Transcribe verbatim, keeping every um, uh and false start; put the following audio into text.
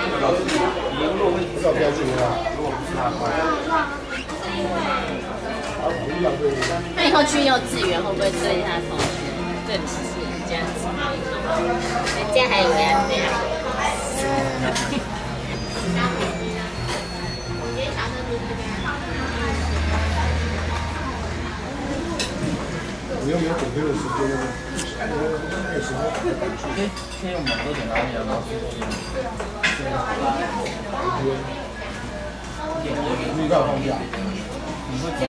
要不要去啊？ 那以后去幼稚园会不会对他同学对不起这样子？人家还以为要这样。 你有没有准备的时间呢？那个时候， 可以可以用蛮多点拉面，然后预告放假。